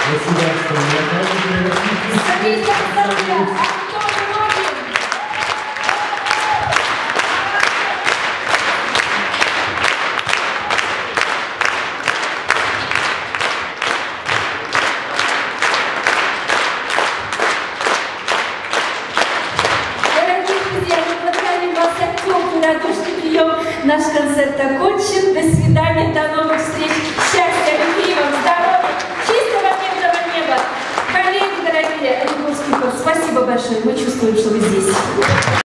Радушный прием. Наш концерт окончен. До свидания, до новых встреч. Счастья, любви вам, здоровья, чистого мирного неба. Коллеги дорогие, Олимповский хор, спасибо большое. Мы чувствуем, что вы здесь.